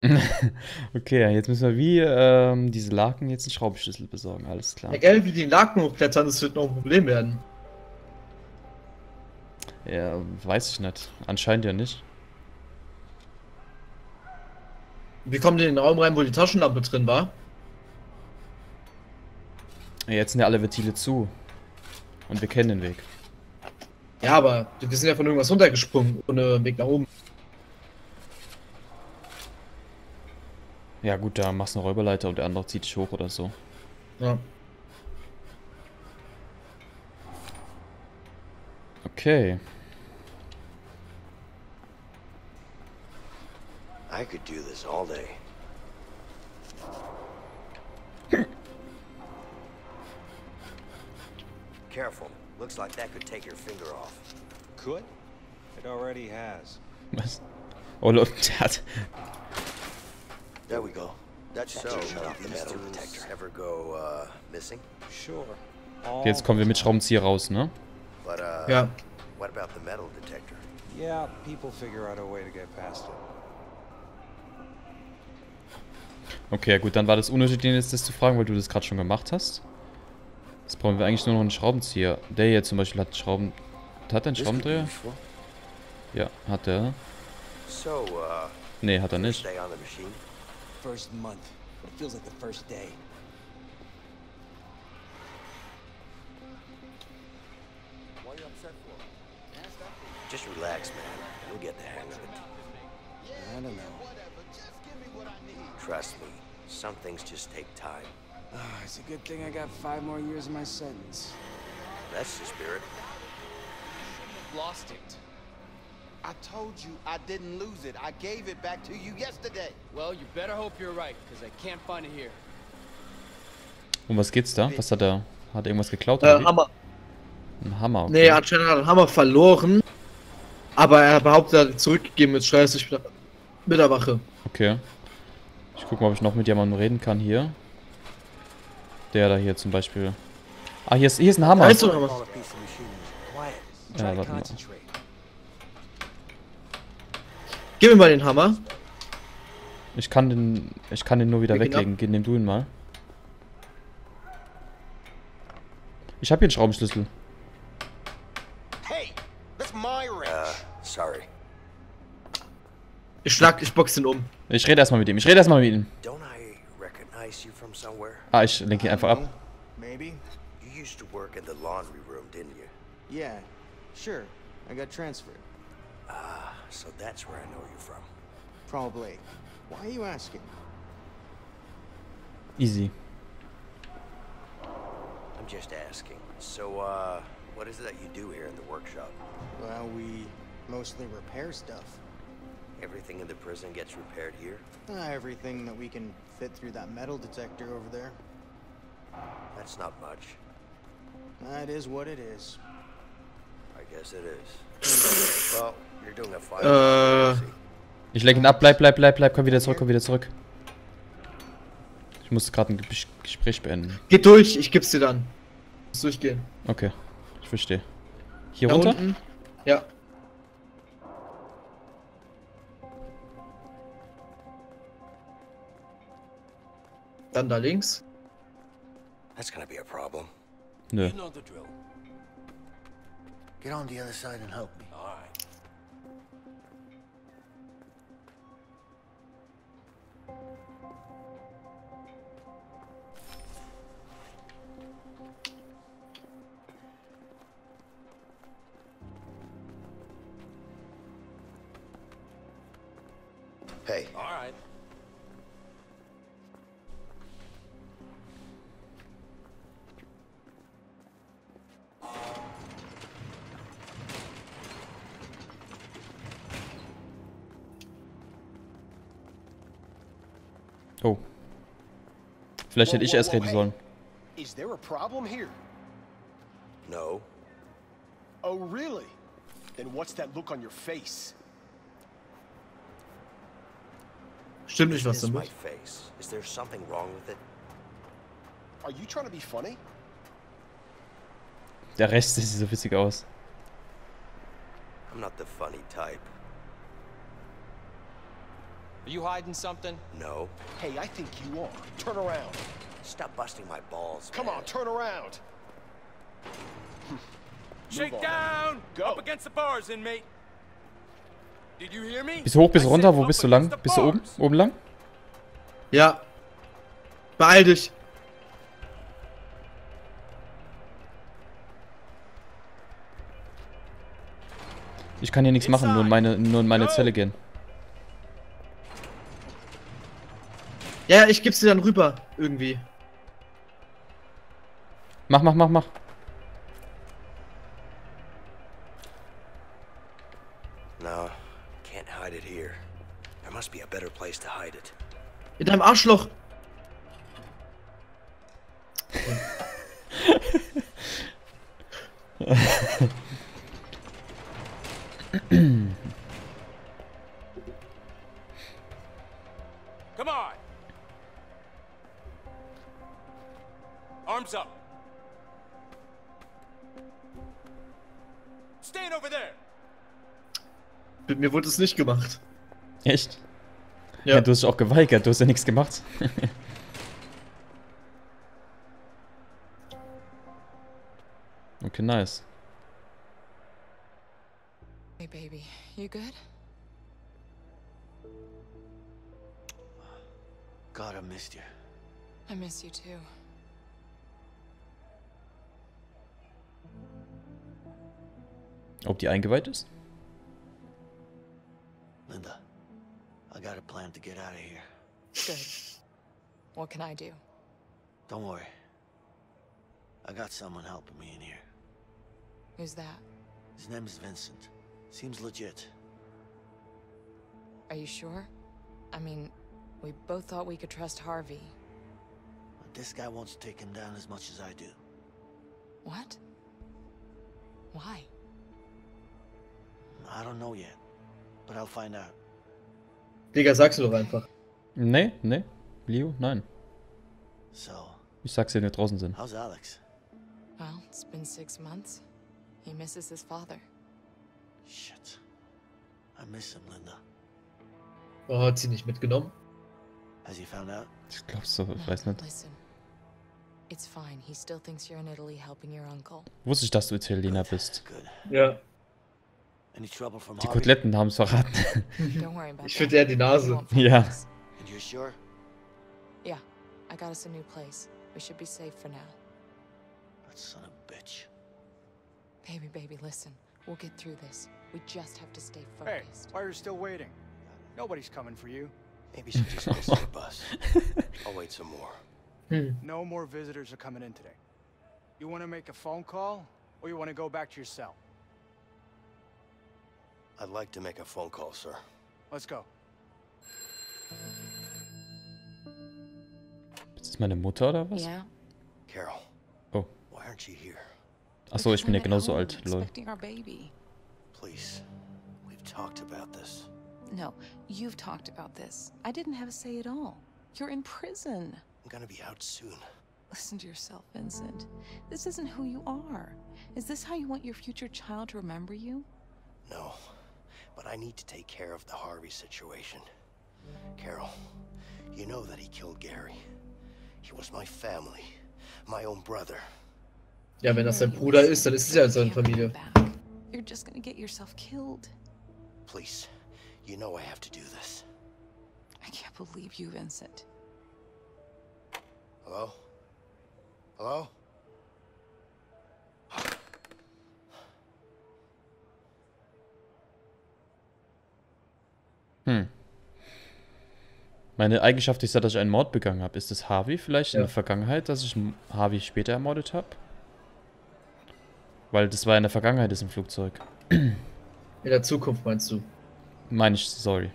Okay, ja, jetzt müssen wir wie diese Laken jetzt einen Schraubenschlüssel besorgen. Alles klar. Ja, gell, wie die Laken hochklettern, das wird noch ein Problem werden. Ja, weiß ich nicht. Anscheinend ja nicht. Wir kommen in den Raum rein, wo die Taschenlampe drin war. Ja, jetzt sind ja alle Ventile zu. Und wir kennen den Weg. Ja, aber wir sind ja von irgendwas runtergesprungen, ohne Weg nach oben. Ja gut, da machst du eine Räuberleiter und der andere zieht dich hoch oder so. Ja. Okay. I could do this all day. Careful. Looks like that could take your finger off. Could? It already has. Was? Oh, Leute, der hat... There we go. That's so. shut off the These metal tools detector. ever go missing? Sure. Okay, jetzt kommen wir mit Schraubenzieher raus, ne? But Ja. what about the metal detector? Yeah, people figure out a way to get past it. Okay, ja gut, dann war das unnötig, den jetzt das zu fragen, weil du das gerade schon gemacht hast. Jetzt brauchen wir eigentlich nur noch einen Schraubenzieher. Der hier zum Beispiel hat Schrauben... Hat er einen This could be Schraubendreher? useful. Ja, hat er. So, Nee, hat er you nicht. stay on the machine? First month. It feels like the first day. Just relax, man. You'll get the hang of it. I don't know. Trust me. Some things just take time. It's a good thing I got 5 more years of my sentence. That's the spirit. Lost it. I told you I didn't lose it. I gave it back to you yesterday. Well, you better hope you're right, because I can't find it here. Um was geht's da? Was hat er? Hat er irgendwas geklaut oder wie? Hammer. Ein Hammer, okay. Nee, anscheinend hat er den Hammer verloren. Aber er behauptet, er hat ihn zurückgegeben. Jetzt schreibt sich mit der Wache. Okay. Ich guck mal, ob ich noch mit jemandem reden kann hier. Der da hier zum Beispiel. Ah, hier ist ein Hammer. Weißt du noch was? Call a piece of machinery. Quiet. Try Ja, to warte mal. concentrate. Gib mir mal den Hammer. Ich kann den nur wieder Ja, genau. weglegen. Nimm du ihn mal. Ich habe hier einen Schraubenschlüssel. Hey, that's my wrench. Sorry. Ich box ihn um. Ich rede erstmal mit ihm. Don't I recognize you from somewhere? Ah, ich lenke ihn einfach ab. Maybe? You used to work in the laundry room, didn't you? Yeah, sure. I got transferred. So that's where I know you from. Probably. Why are you asking? Easy. I'm just asking. So, what is it that you do here in the workshop? Well, we mostly repair stuff. Everything in the prison gets repaired here? Everything that we can fit through that metal detector over there. That's not much. That is what it is. I guess it is. Well, you're doing a fine job. Ich lenke ihn ab. Bleib. Komm wieder zurück. Ich muss gerade ein Gespräch beenden. Geh durch, ich geb's dir dann. Muss durchgehen. Okay. Ich verstehe. Hier Da runter? unten? Ja. Dann da links. That's gonna be a problem. Nö. know the drill. Get on the other side and help me. All right. Hey, All right. Oh. Vielleicht hätte ich erst reden sollen. Is there a problem here? no. Oh, really? Then what's that look on your face? Stimmt nicht was This is my damit. face. Is there something wrong with it? Are you trying to be funny? Der Rest sieht so witzig aus. I'm not the funny type. Are you hiding something? No. Hey, I think you are. Turn around. Stop busting my balls. Come on, turn around. Shake on. down! Go. Up against the bars, inmate. Did you hear me? Bist du hoch, bist du I runter? said Wo up bist du lang? against the Bist du oben? bars. Oben lang? Ja. Beeil dich. Ich kann hier nichts machen, nur in meine Zelle gehen. Ja, ich geb's dir dann rüber. Irgendwie. Mach. No, can't hide it here. There must be a better place to hide it. In deinem Arschloch. Come on! Arms up. Stand over there. Mit mir wurde es nicht gemacht. Echt? Ja. Ja, du hast dich auch geweigert, du hast ja nichts gemacht. Okay, nice. Hey, baby, you good? God, I missed you. I miss you too. Ob die eingeweiht ist? Linda, I got a plan to get out of here. Good. What can I do? Don't worry. I got someone helping me in here. Who's that? His name is Vincent. Seems legit. Are you sure? I mean, we both thought we could trust Harvey. But this guy wants to take him down as much as I do. What? Why? I don't know yet, but I'll find out. Digga, sag's doch einfach. Nee, Leo, nein. So, Ich sag's dir, wenn wir draußen sind. how's Alex? Well, it's been 6 months. He misses his father. Shit. I miss him, Linda. Oh, hat sie nicht mitgenommen? Has he found out? Ich glaub so, ich No, weiß nicht. Listen. It's fine. He still thinks you're in Italy helping your uncle. Wusste ich, dass du Italiener bist. Good. Ja. Any trouble from Die Harvey? Koteletten haben's verraten. Don't worry about Ich that. finde eher die We Nase. won't find Ja. us. And you're sure? Yeah, I got us a new place. We should be safe for now. That son of a bitch. Baby, listen. We'll get through this. We just have to stay Hey, focused. why are you still waiting? Nobody's coming for you. Maybe she just missed the bus. I'll wait some more. No more visitors are coming in today. You want to make a phone call, or you want to go back to your cell? I'd like to make a phone call, sir. Let's go. Ist das meine Mutter oder was? Yeah? Carol. Oh. Why aren't you here? Achso, ich bin ja Because I'm at genauso home alt, lol. expecting our baby. Please. We've talked about this. No, you've talked about this. I didn't have a say at all. You're in prison. I'm gonna be out soon. Listen to yourself, Vincent. This isn't who you are. Is this how you want your future child to remember you? No. But I need to take care of the Harvey situation. Carol, you know that he killed Gary. He was my family. My own brother. Ja, wenn das sein Bruder ist, dann ist es ja seine Familie. You're just gonna get yourself killed. Please. You know I have to do this. I can't believe you, Vincent. Hello? Hello? Meine Eigenschaft ist ja, dass ich einen Mord begangen habe. Ist es Harvey vielleicht in Ja. der Vergangenheit, dass ich Harvey später ermordet habe? Weil das war in der Vergangenheit, ist im Flugzeug. In der Zukunft meinst du? Meine ich, sorry.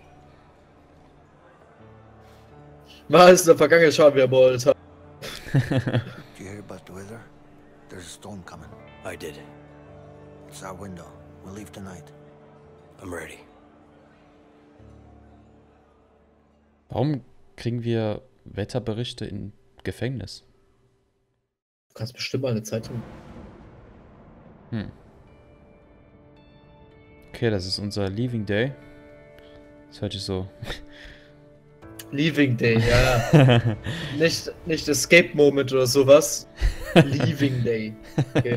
Was? In der Vergangenheit schauen wir ermordet haben. Did you hear about the weather? There's a storm coming. I did. It's our window. We'll leave tonight. I'm ready. Warum kriegen wir Wetterberichte im Gefängnis? Du kannst bestimmt mal eine Zeitung. Okay, das ist unser Leaving Day. Das hört sich so Leaving Day, ja. Nicht Escape Moment oder sowas. Leaving Day. Okay.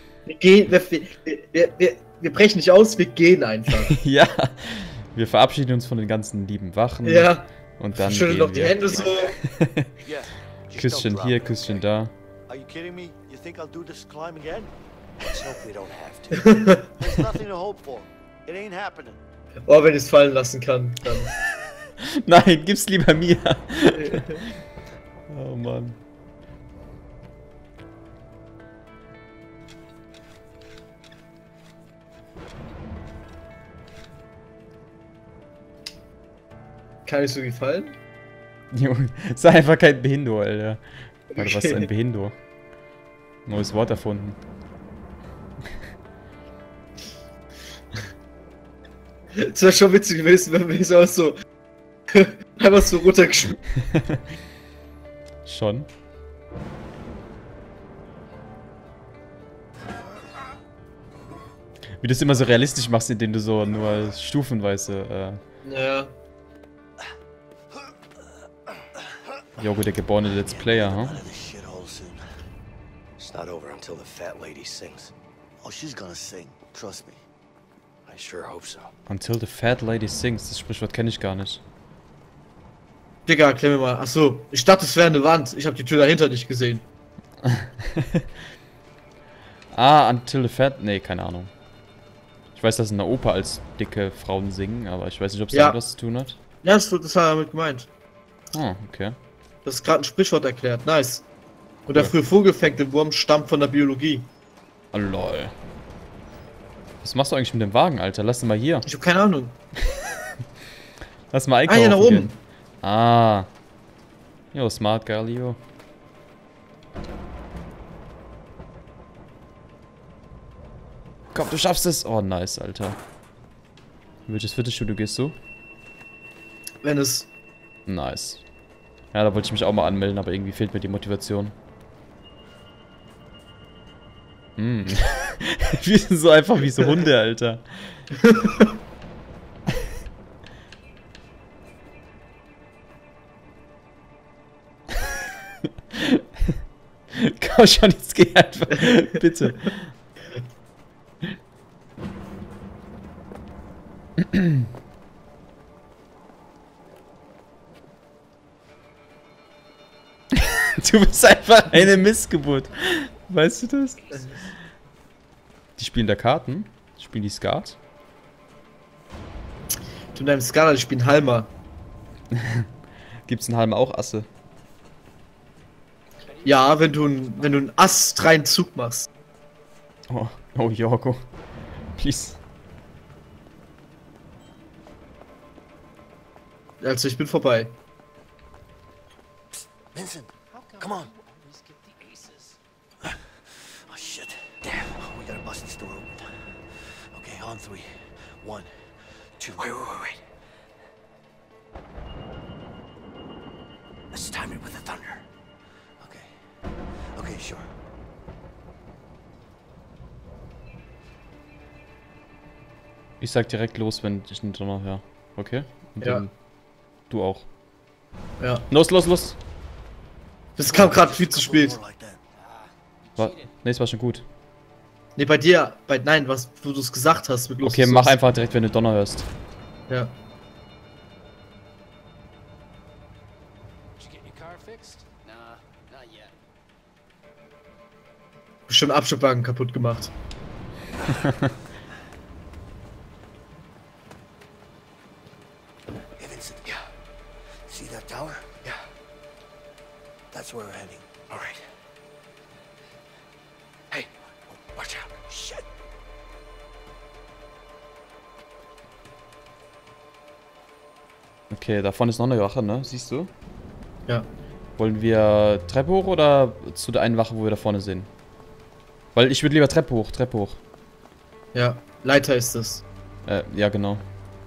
Wir brechen nicht aus, wir gehen einfach. Ja. Wir verabschieden uns von den ganzen lieben Wachen. Ja. Und dann Schütteln gehen noch die wir. Hände so. Yeah. Just Küsschen don't drop hier, it, Küsschen okay? da. Are you kidding me? You think I'll do this climb again? Let's hope we don't have to. There's nothing to hope for. It ain't happening. Oh, wenn ich es fallen lassen kann, dann. Nein, gib's lieber mir. Oh Mann. Kann ich so gefallen? Junge, sei einfach kein Behindo, Alter. Warte, was ist Okay. ein Behindo? Neues Wort erfunden. Es wäre schon witzig gewesen, wenn wir so einfach so runtergeschmissen. Schon. Wie du es immer so realistisch machst, indem du so nur stufenweise, Ja. Jogo, der geborene Let's Player, Out huh? of this shithole soon. It's not over until the fat lady sings. Oh, she's gonna sing. Trust me. I sure hope so. Until the fat lady sings. Das Sprichwort kenne ich gar nicht. Digga, erklär mir mal. Achso, ich dachte, es wäre eine Wand. Ich habe die Tür dahinter nicht gesehen. Ah, until the fat... Nee, keine Ahnung. Ich weiß, dass in der Oper als dicke Frauen singen, aber ich weiß nicht, ob es Ja. damit was zu tun hat. Ja, das war damit gemeint. Ah, okay. Das ist gerade ein Sprichwort erklärt. Nice. Und der Ja. frühe Vogel fängt den Wurm stammt von der Biologie. Oh, lol. Was machst du eigentlich mit dem Wagen, Alter? Lass ihn mal hier. Ich habe keine Ahnung. Lass mal Ah, einkaufen hier nach oben. gehen. Ah. Jo, smart, Galio. Komm, du schaffst es. Oh, nice, Alter. In welches Fitnessstudio gehst du? Wenn es. Nice. Ja, da wollte ich mich auch mal anmelden, aber irgendwie fehlt mir die Motivation. Hm. Wir sind so einfach wie so Hunde, Alter. Komm schon, jetzt geh einfach. Bitte. Du bist einfach eine Missgeburt. Weißt du das? Die spielen da Karten. Spielen die Skat. Du in deinem Skala, ich bin Halmer. Gibt's in Halm auch Asse? Ja, wenn du einen astreinen Zug machst. Oh, oh Jorgo. Please. Also ich bin vorbei. Vincent, come on. Oh shit. Damn. We gotta bust this door open. Okay, on three. 1, 2. Wait. Let's time it with the thunder. Okay, sure. Ich sag direkt los, wenn ich einen Donner höre. Okay? Und Ja. dann du auch. Ja. Los! Das kam gerade viel zu spät. More like that. War, nee, es war schon gut. Nee, bei dir, nein, was wo du es gesagt hast mit Okay, mach einfach direkt, wenn du Donner hörst. Ja. Did you get your car fixed? Nah, not yet. Bestimmt Abschleppwagen kaputt gemacht. Hey, Vincent. Yeah. See that tower? Yeah. That's where we're heading. All right. Hey, watch out. Shit. Okay, da vorne ist noch eine Wache, ne? Siehst du? Ja. Wollen wir Treppe hoch oder zu der einen Wache, wo wir da vorne sehen? Weil ich würde lieber Treppe hoch. Ja. Leiter ist das. Ja, genau.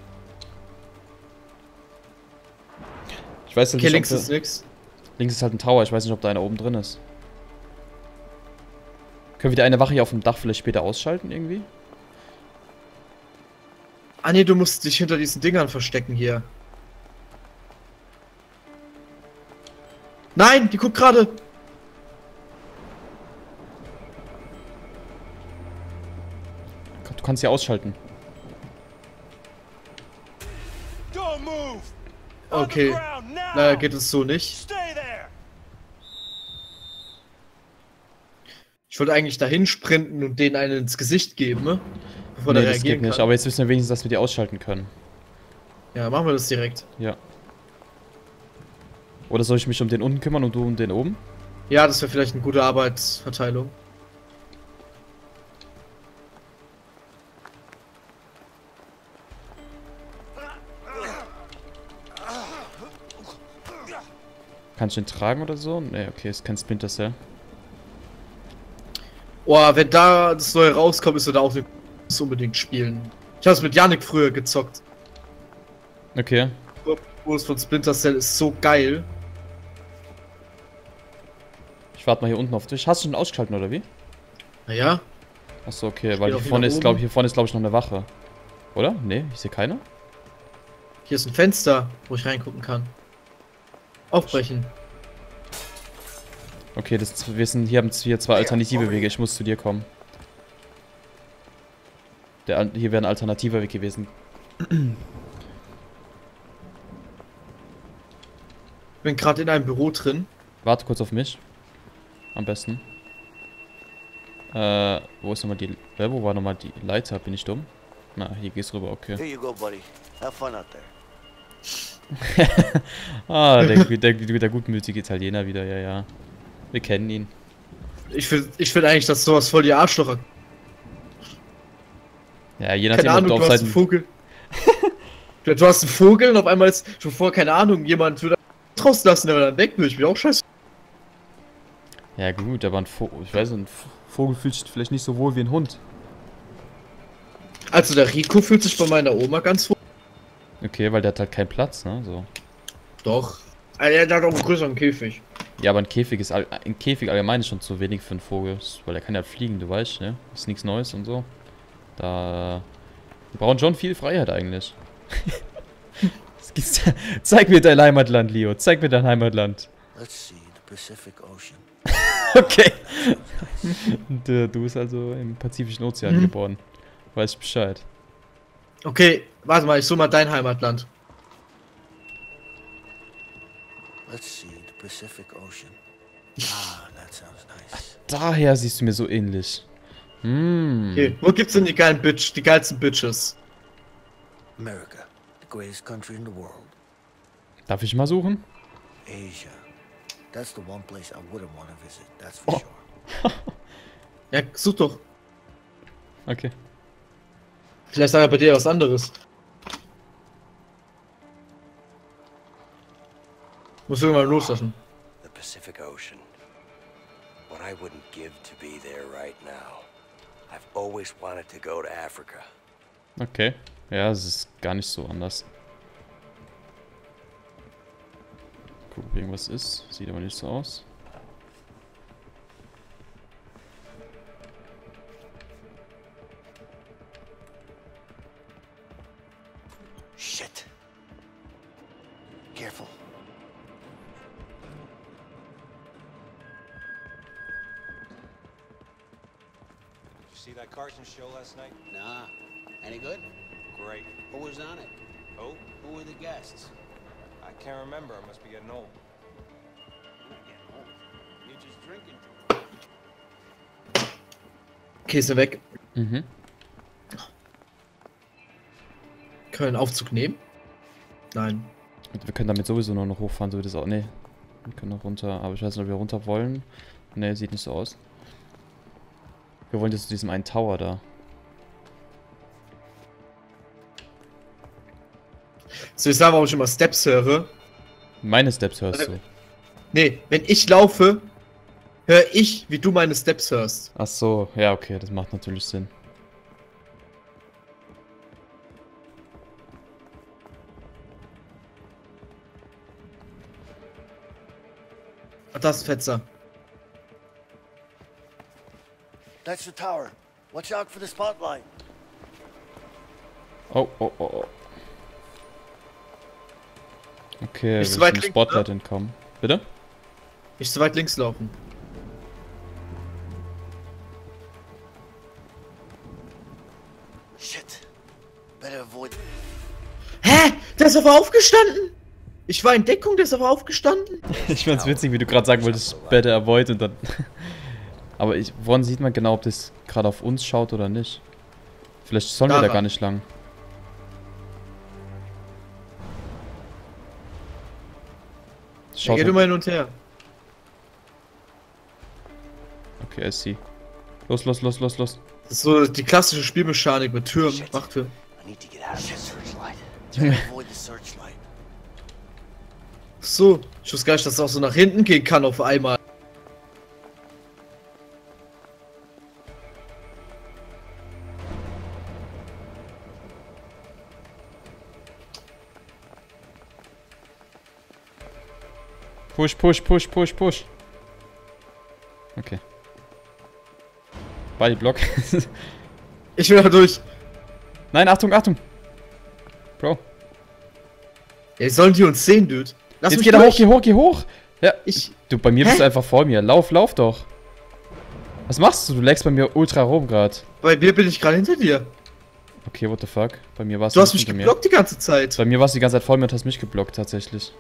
Ich weiß halt Okay, nicht, links ob ist nix. links ist halt ein Tower. Ich weiß nicht, ob da einer oben drin ist. Können wir die eine Wache hier auf dem Dach vielleicht später ausschalten irgendwie? Ah nee, du musst dich hinter diesen Dingern verstecken hier. Nein, die guckt gerade. Du kannst sie ausschalten. Don't move! Okay. Leider geht es so nicht. Stay there! Ich wollte eigentlich dahin sprinten und denen einen ins Gesicht geben, ne? Bevor Nee, der das geht reagieren nicht. kann. Aber jetzt wissen wir wenigstens, dass wir die ausschalten können. Ja, machen wir das direkt. Ja. Oder soll ich mich um den unten kümmern und du um den oben? Ja, das wäre vielleicht eine gute Arbeitsverteilung. Kannst du ihn tragen oder so? Nee, okay, ist kein Splinter Cell. Boah, wenn da das neue rauskommt, ist er da auch nicht unbedingt spielen. Ich habe es mit Yannick früher gezockt. Okay. Kurs von Splinter Cell ist so geil. Ich warte mal hier unten auf dich. Hast du schon ausgeschalten oder wie? Naja. Achso, okay, weil doch hier vorne wieder ist, glaube oben. ich, noch eine Wache. Oder? Nee, ich sehe keine. Hier ist ein Fenster, wo ich reingucken kann. Aufbrechen. Okay, hier haben wir zwei alternative Wege. Ich muss zu dir kommen. Hier wäre ein alternativer Weg gewesen. Ich bin gerade in einem Büro drin. Warte kurz auf mich. Am besten. Wo ist nochmal die... wo war nochmal die Leiter? Bin ich dumm? Na, hier geht's rüber, okay. Here you go, buddy. Have fun out there. Ah, der gutmütige Italiener wieder, ja, ja. Wir kennen ihn. Ich find eigentlich, dass sowas voll die Arschlocher. Ja, je nachdem, Keine Ahnung, ob du du auf hast einen Seiten... Vogel. Du hast einen Vogel und auf einmal ist schon vor, keine Ahnung, jemand würde draußen lassen, der dann weg will. Ich bin auch scheiße. Ja gut, aber ein Vogel... Ich weiß nicht, ein Vogel fühlt sich vielleicht nicht so wohl wie ein Hund. Also der Rico fühlt sich bei meiner Oma ganz wohl. Okay, weil der hat halt keinen Platz, ne? So. Doch. Er hat auch einen größeren Käfig. Ja, aber ein Käfig allgemein ist schon zu wenig für einen Vogel. Weil der kann ja fliegen, du weißt, ne? Ist nichts Neues und so. Wir brauchen schon viel Freiheit eigentlich. Zeig mir dein Heimatland, Leo. Zeig mir dein Heimatland. Let's see, the Pacific Ocean. Okay. Du bist also im Pazifischen Ozean geboren. Weiß ich Bescheid. Okay, warte mal, ich suche mal dein Heimatland. Let's see, the Pacific Ocean. Ah, that sounds nice. Daher siehst du mir so ähnlich. Hm. Okay, wo gibt's denn die geilsten Bitches? America, the greatest country in the world. Darf ich mal suchen? Asia. That's the one place I wouldn't want to visit, that's for sure. Ja, such doch. Okay. Vielleicht sagt er bei dir was anderes. Muss irgendwann loslassen. The Pacific Ocean. What I wouldn't give to be there right now. I've always wanted to go to Africa. Okay. Ja, es ist gar nicht so anders. Guck, ob irgendwas ist. Sieht aber nicht so aus. Shit. Careful. Did you see that Carson show last night? Nah. Any good? Great. Who was on it? Oh, Who were the guests? I can't remember. I must be getting old. You're not getting old. You're just drinking too much. Okay, ist er weg. Mhm. Können wir einen Aufzug nehmen? Nein. Und wir können damit sowieso nur noch hochfahren, so wie das auch. Nee. Wir können noch runter. Aber ich weiß nicht, ob wir runter wollen. Nee, sieht nicht so aus. Wir wollen jetzt zu diesem einen Tower da. Soll ich sagen, warum ich immer Steps höre? Meine Steps hörst du. Nee, wenn ich laufe, höre ich, wie du meine Steps hörst. Ach so, ja, okay, das macht natürlich Sinn. Ach, das ist Fetzer. That's the tower. Watch out for the spotlight. Oh, oh, oh, oh. Okay, Nicht wir so weit müssen dem links, Spotlight entkommen. Bitte? Nicht zu weit links laufen. Shit. Better avoid. Hä? Der ist aber aufgestanden! Ich war in Deckung, der ist aber aufgestanden. Ich fand's witzig, wie du gerade sagen wolltest, better avoid und dann... Aber woran sieht man genau, ob das gerade auf uns schaut oder nicht? Vielleicht sollen wir da gar nicht lang. Ja, geht immer hin und her. Okay, I see. Los, los, los, los, los. Das ist so die klassische Spielmechanik mit Türen, Wachttürmen. I need to get out of the searchlight. Better avoid the searchlight. So, ich wusste gar nicht, dass es auch so nach hinten gehen kann auf einmal. Push, push, push, push, push. Okay. Bodyblock. Ich will da durch. Nein, Achtung, Achtung. Bro. Ja, sollen die uns sehen, Dude? Lass Jetzt mich geh da durch. hoch, geh hoch, geh hoch. Ja, Ich... du, bei mir bist du einfach vor mir. Lauf, lauf doch. Was machst du? Du lagst bei mir ultra rum gerade. Bei mir bin ich gerade hinter dir. Okay, what the fuck? Bei mir warst Du hast mich hinter mir. geblockt die ganze Zeit. Bei mir warst du die ganze Zeit vor mir und hast mich geblockt, tatsächlich.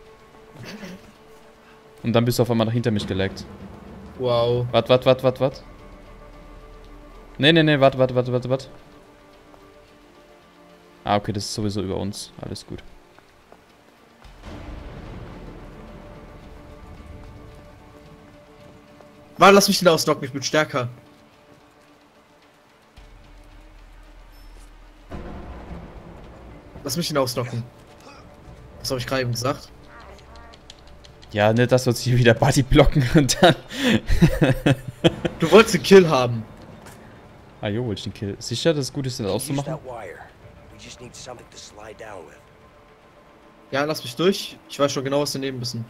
Und dann bist du auf einmal hinter mich gelaggt. Wow. Wart. Nee, wart. Ah, okay, das ist sowieso über uns. Alles gut. Warte, lass mich den ausnocken, ich bin stärker. Lass mich den ausnocken. Was habe ich gerade eben gesagt? Ja, nicht, dass wir uns hier wieder Buddy blocken und dann... Du wolltest den Kill haben. Ah, jo, wollte ich den Kill. Sicher, dass es gut ist, den Use auszumachen? that wire. We just need something to slide down with. Ja, lass mich durch. Ich weiß schon genau, was wir nehmen müssen.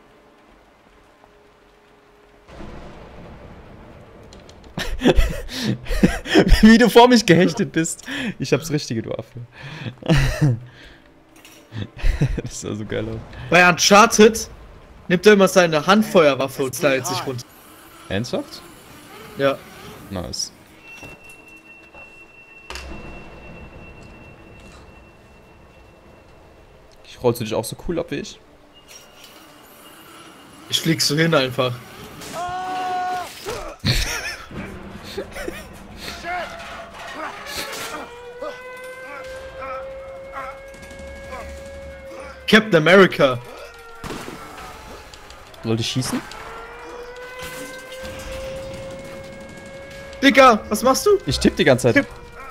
Wie du vor mich gehechtet bist. Ich hab's Richtige, du Affe. Das sah so geil aus. Bei Uncharted nimmt er immer seine Handfeuerwaffe und slidet sich runter. Ernsthaft? Ja. Nice. Rollst du dich auch so cool ab wie ich? Ich flieg so hin einfach. Captain America. Sollte ich schießen? Digga, was machst du? Ich tippe die ganze Zeit.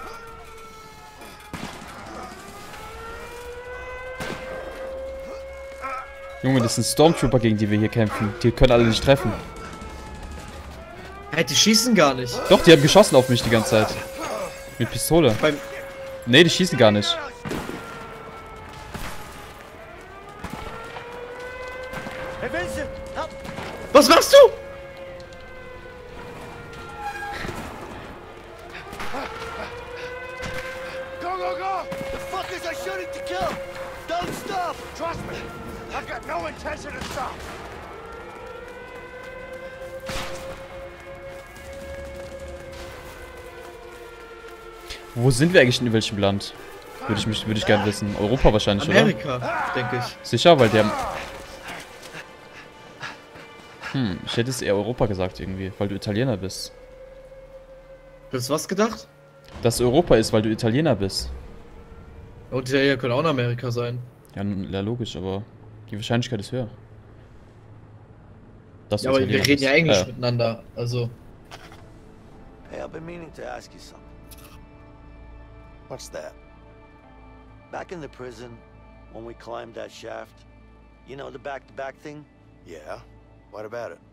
Junge, das sind Stormtrooper, gegen die wir hier kämpfen. Die können alle nicht treffen. Hey, die schießen gar nicht. Doch, die haben geschossen auf mich die ganze Zeit. Mit Pistole. Nee, die schießen gar nicht. Hey Vincent, help! Was machst du? Go, go, go! The fuckers are shooting to kill! Don't stop! Trust me, I've got no intention to stop. Wo sind wir eigentlich, in welchem Land? Würde ich gerne wissen. Europa wahrscheinlich, Amerika, oder? denke ich. Sicher, weil der... ich hätte es eher Europa gesagt irgendwie, weil du Italiener bist. Du hast was gedacht? Dass Europa ist, weil du Italiener bist. Und die hier können auch in Amerika sein. Ja, ja, logisch, aber die Wahrscheinlichkeit ist höher. Dass du Ja, aber wir Italiener reden ja bist. Englisch miteinander, also... Hey, I've been meaning to ask you something. What's that? Back in the prison, when we climbed that shaft, you know the back-to-back thing? Yeah. What about it?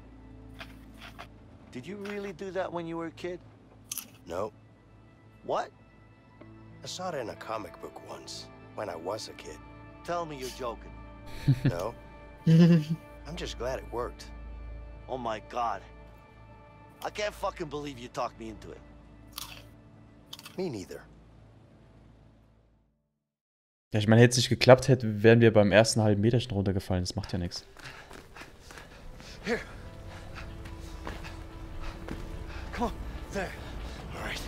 Did you really do that when you were a kid? No. What? I saw it in a comic book once, when I was a kid. Tell me you're joking. No. I'm just glad it worked. Oh my god. I can't fucking believe you talked me into it. Me neither. Ja, ich meine, hätte es nicht geklappt, wären wir beim ersten halben Meterchen runtergefallen. Das macht ja nichts. Here. Come on. There. All right.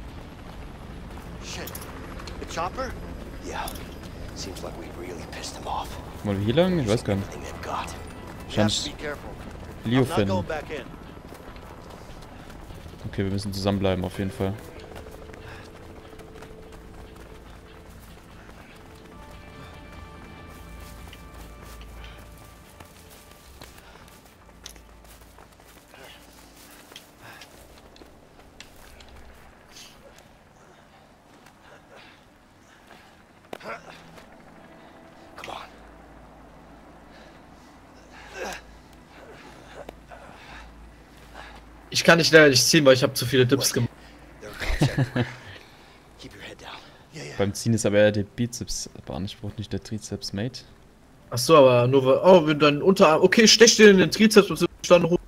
Shit. The chopper? Yeah. Seems like we really pissed him off. Mal hier lang? Ich weiß gar nicht. Everything they've got. Wahrscheinlich careful. Leo I'm not finden. going back in. Okay, wir müssen zusammenbleiben auf jeden Fall. Come on. Ich kann dich leider nicht ziehen, weil ich habe zu viele Dips gemacht. There are cops everywhere. Keep your head down. Yeah, yeah. Beim Ziehen ist aber eher der Bizeps beansprucht, nicht der Trizeps, Mate. Achso, aber nur weil. Oh, wenn dein Unterarm. Okay, stech dir in den Trizeps und dann hoch.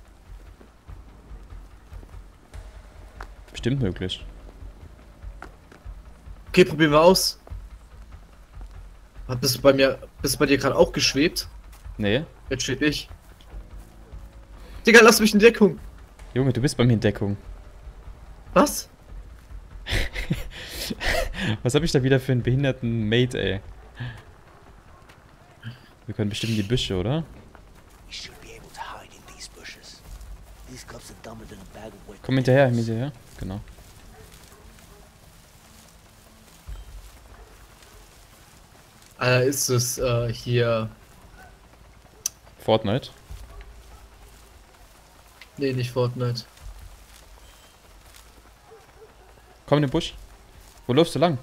Bestimmt möglich. Okay, probieren wir aus. Bist du bei dir gerade auch geschwebt? Nee. Jetzt steht ich. Digga, lass mich in Deckung. Junge, du bist bei mir in Deckung. Was? Was habe ich da wieder für einen behinderten Mate, ey? Wir können bestimmt in die Büsche, oder? You should be able to hide in these bushes. These cops are dumber than a bag of wet. Komm hinterher, Genau. Ist es hier. Fortnite. Nee, nicht Fortnite. Komm in den Busch. Wo läufst du lang?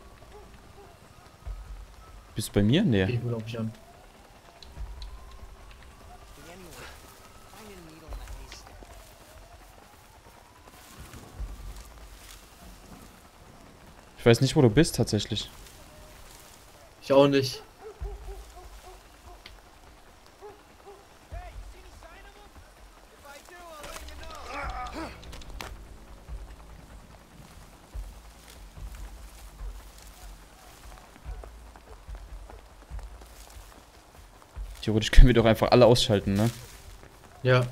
Bist du bei mir? Nee. Ich glaub ich an. Ich weiß nicht, wo du bist, tatsächlich. Ich auch nicht. Theoretisch können wir doch einfach alle ausschalten, ne? Ja.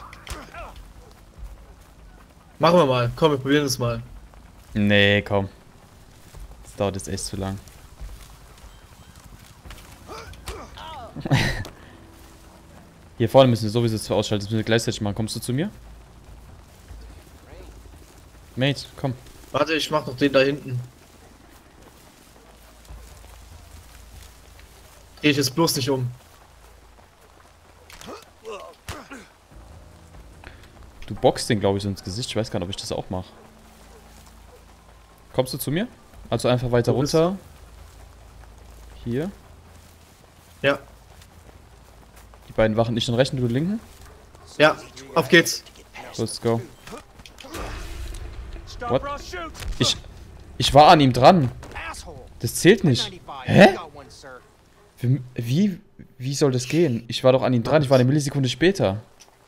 Machen wir mal. Komm, wir probieren es mal. Nee, komm. Das dauert jetzt echt zu lang. Hier vorne müssen wir sowieso zwei ausschalten. Das müssen wir gleichzeitig machen. Kommst du zu mir? Mate, komm. Warte, ich mach noch den da hinten. Dreh ich jetzt bloß nicht um. Du boxst den, glaube ich, ins Gesicht. Ich weiß gar nicht, ob ich das auch mache. Kommst du zu mir? Also einfach weiter runter. Hier. Ja. Die beiden Wachen, ich den rechten, du den linken. Ja, auf geht's. Let's go. What? Ich war an ihm dran. Das zählt nicht. Hä? Wie soll das gehen? Ich war doch an ihm dran. Ich war eine Millisekunde später.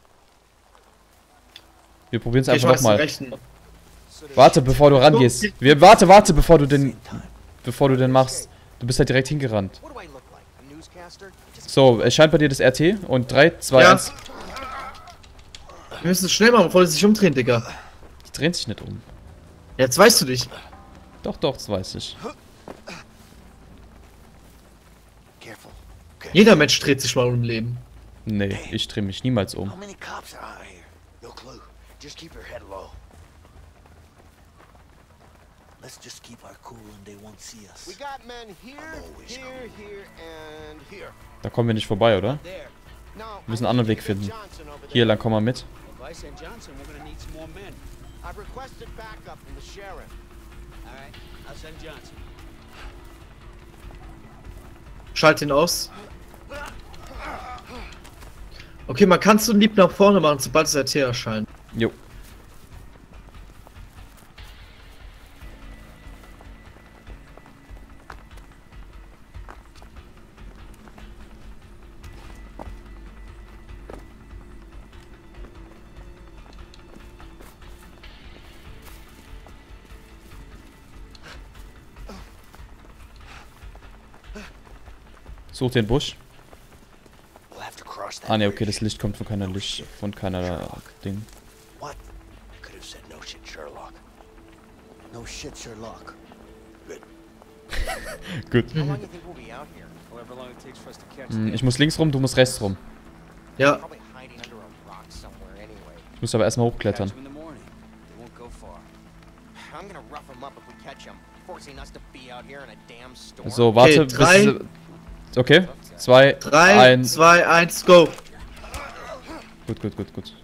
Wir probieren es einfach nochmal. Warte, bevor du rangehst. Warte, bevor du den machst. Du bist halt direkt hingerannt. So, es scheint bei dir das RT. Und 3, 2, 1. Wir müssen es schnell machen, bevor die sich umdrehen, Digga. Die drehen sich nicht um. Jetzt weißt du dich. Doch, das weiß ich. Jeder Mensch dreht sich mal im Leben. Nee, ich drehe mich niemals um. How many cops are out here? No clue. Just keep your head low. Let's just keep our cool and they won't see us. We got men here, here, and here. Da kommen wir nicht vorbei, oder? There. Now, Wir müssen einen anderen Weg finden. Hier lang, komm mal mit. If I send Johnson, we're gonna need some more men. I've requested backup from the sheriff. All right, I'll send Johnson. Schalt ihn aus. Okay, man kann so lieb nach vorne machen, sobald das RT erscheint. Jo. Such den Busch. We'll have to cross cross that Ah ne, okay, bridge. das Licht kommt von keiner Ding. What? Could have said no shit, Sherlock. No shit, Sherlock. Gut. How long do you think we'll be out here? However long it takes for us to catch Ich muss links rum, du musst rechts rum. Ja. Probably hiding under a rock somewhere anyway. Ich muss aber erstmal Catch hochklettern. 'em in the morning. They won't go far. I'm gonna rough 'em up if we catch 'em, forcing us to be out here in a damn storm. So, warte, Okay, drei. bis... Okay, 2, 3, 1... 2, 1, go. Gut.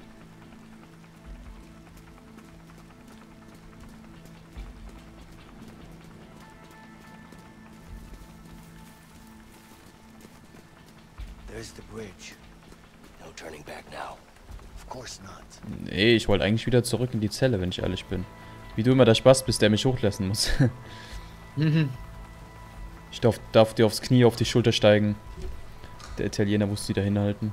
There's the bridge. No turning back now. Of course not. Nee, ich wollte eigentlich wieder zurück in die Zelle, wenn ich ehrlich bin. Wie du immer der Spaß bist, der mich hochlassen muss. Ich darf dir aufs Knie, auf die Schulter steigen. Der Italiener muss sie da hinhalten.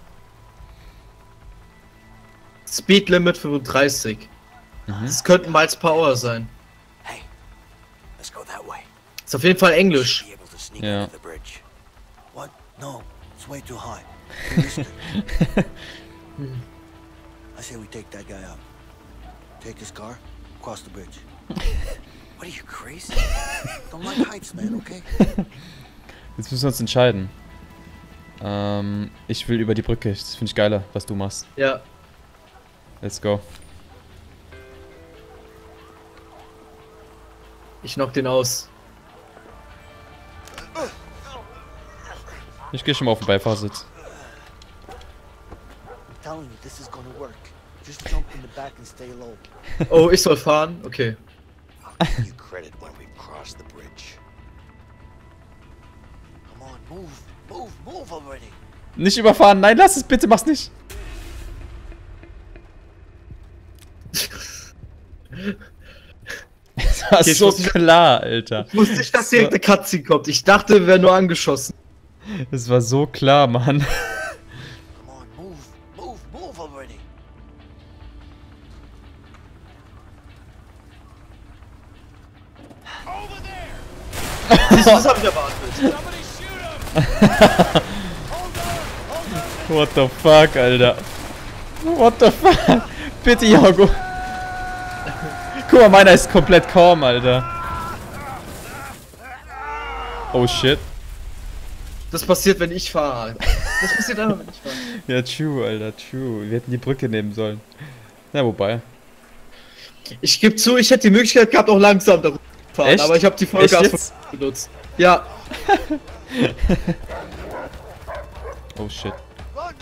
Speed Limit 35. Das könnten Miles per Hour sein. Hey, let's go that way. Ist auf jeden Fall Englisch. Be able to sneak Yeah. under the bridge. What? No, it's way too high. I say we take that guy out. Take his car, cross the bridge. What are you, crazy? Don't like heights, man, okay? Jetzt müssen wir uns entscheiden. Ich will über die Brücke. Das finde ich geiler, was du machst. Ja. Let's go. Ich knock den aus. Ich gehe schon mal auf den Beifahrersitz. I'm telling you, this is gonna work. Just jump in the back and stay low. Oh, ich soll fahren? Okay. I'll give you credit when we cross the bridge. Come on, move already. Nicht überfahren. Nein, lass es bitte, mach's nicht. Das war Okay, ich so wusste nicht- klar, Alter. Ich wusste nicht, dass direkt eine Cutscene kommt. Ich dachte, wir wären nur angeschossen. Das war so klar, Mann. Come on, move already. Das hab ich erwartet. What the fuck, Alter. What the fuck? Bitte, Jorgo. Guck mal, meiner ist komplett kaum, Alter. Oh shit. Das passiert, wenn ich fahre. Das passiert einfach, wenn ich fahre. Ja, true, Alter, true. Wir hätten die Brücke nehmen sollen. Na, wobei. Ich gebe zu, ich hätte die Möglichkeit gehabt, auch langsam darüber zu fahren, Echt? aber ich habe die Echt Vollgas jetzt? benutzt. Ja. Oh shit. Run!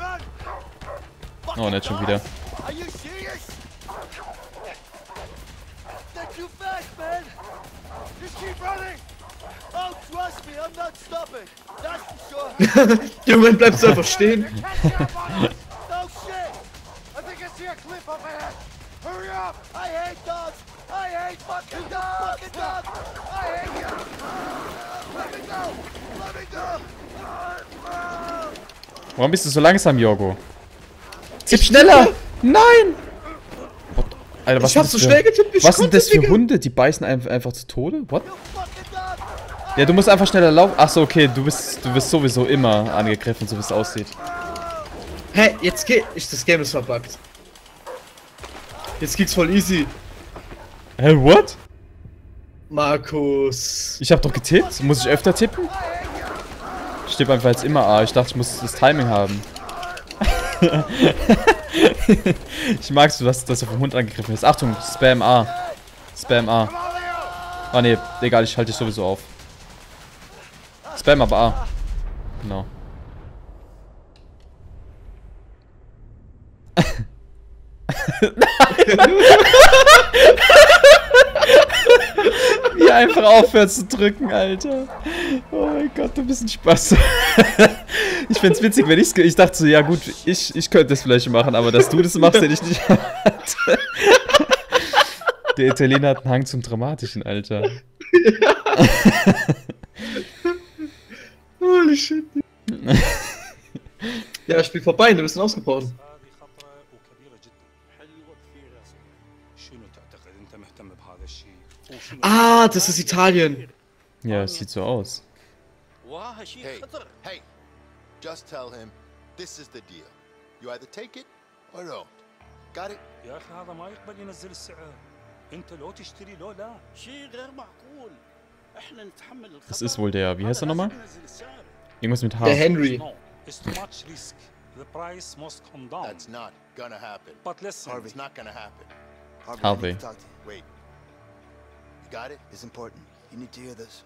Oh, nicht schon wieder. Are you serious? They're too fast, man. Just keep running. Oh, trust me, I'm not stopping. That's for sure. Im Moment bleibst du einfach stehen. Catch up on us. No shit. I think I see a cliff up ahead. Hurry up. I hate dogs. I hate fucking dogs. I hate you. Let me go. Let me go. Warum bist du so langsam, Jorgo? Tipp schneller! Nein! What? Alter, was Ich hab sind so das schnell für, getippt, ich was sind konnte, das für Digga. Hunde? Die beißen einfach zu Tode? What? Fucking dog. Ja, du musst einfach schneller laufen. Achso, okay, du wirst sowieso immer angegriffen, so wie es aussieht. Hä, jetzt geht. Das Game ist verbuggt. Jetzt geht's voll easy. Hä, what? Markus. Ich hab doch getippt. Muss ich öfter tippen? Ich tippe einfach jetzt immer A. Ich dachte, ich muss das Timing haben. Ich mag's, dass du vom Hund angegriffen ist. Achtung, Spam A. Spam A. Ah ne, egal, ich halte dich sowieso auf. Spam aber A. Genau. Wie er einfach aufhört zu drücken, Alter. Oh mein Gott, du bist ein Spaß. Ich find's witzig, wenn ich dachte so, ja gut, ich könnte das vielleicht machen, aber dass du das machst, hätte ich nicht erwartet. Der Italiener hat einen Hang zum Dramatischen, Alter. Holy shit. Ja, Spiel vorbei, du bist ausgebrochen. Ah, das ist Italien. Ja, es sieht so aus. Hey, just tell him this is the deal. You either take it or don't. Got it? يا اخي هذا ما يقبل ينزل السعر. انت لو تشتري لو لا. شيء غير معقول. احنا نتحمل الخطر. Das ist wohl der, wie heißt er nochmal? Irgendwas mit H. Der Henry. No, it's too much risk. The price must come down. That's not gonna happen. But listen, It's not gonna happen. Harvey. Wait. You got it? It's important. You need to hear this.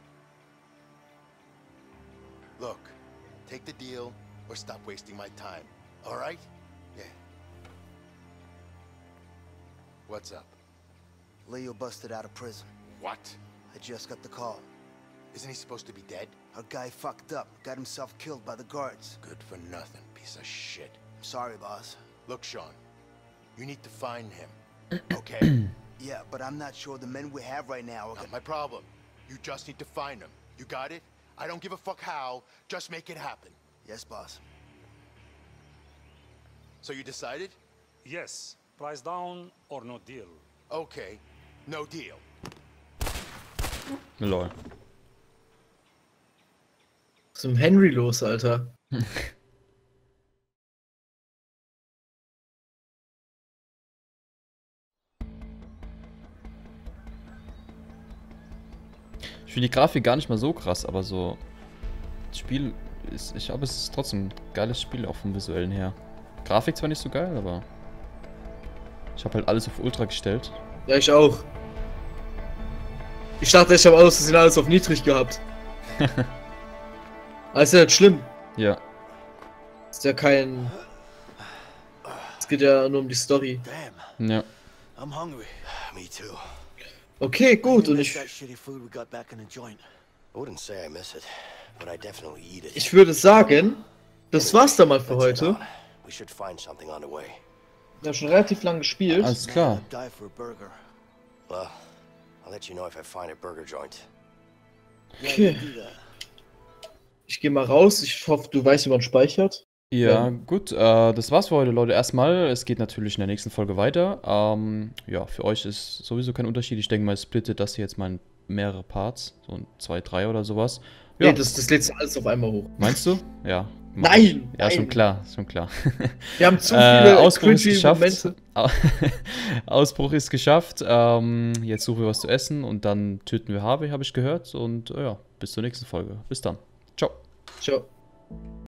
Look, take the deal or stop wasting my time. All right? Yeah. What's up? Leo busted out of prison. What? I just got the call. Isn't he supposed to be dead? Our guy fucked up, got himself killed by the guards. Good for nothing, piece of shit. I'm sorry, boss. Look, Sean, you need to find him. Okay? Yeah, but I'm not sure the men we have right now are Not gonna... my problem. You just need to find him. You got it? I don't give a fuck how. Just make it happen. Yes, boss. So you decided? yes, price down or no deal. Okay. No deal. Lol. Was ist mit dem Henry los, Alter? Ich finde die Grafik gar nicht mal so krass, aber so. Das Spiel ist. Ich glaube, es ist trotzdem ein geiles Spiel, auch vom Visuellen her. Grafik zwar nicht so geil, aber. Ich habe halt alles auf Ultra gestellt. Ja, ich auch. Ich dachte, ich habe aus Versehen alles auf niedrig gehabt. Aber ist ja nicht schlimm. Ja. Ist ja kein. Es geht ja nur um die Story. Damn, Ja. I'm hungry. Me too. Okay, gut. Und Miss that shitty food we got back in the joint. I wouldn't say I miss it, but I definitely eat it. ich würde sagen, das war's dann mal für Let's head heute. on. We should find something on the way. Wir haben schon relativ lang gespielt. Alles klar. I'd die for a burger. Well, I'll let you know if I find a burger joint. Yeah, Okay. you do that. Ich gehe mal raus. Ich hoffe, du weißt, wie man speichert. Ja, gut. Das war's für heute, Leute. Erstmal, es geht natürlich in der nächsten Folge weiter. Ja, für euch ist sowieso kein Unterschied. Ich denke mal, es splittet das hier jetzt mal in mehrere Parts. So in 2, 3 oder sowas. Ja. Nee, das lädt alles auf einmal hoch. Meinst du? Ja. Nein! Ja, nein. schon klar, schon klar. Wir haben zu viele Ausbruch ist cringy geschafft. Momente. Ausbruch ist geschafft. Jetzt suchen wir was zu essen und dann töten wir Harvey, habe ich gehört. Und ja, bis zur nächsten Folge. Bis dann. Ciao. Ciao.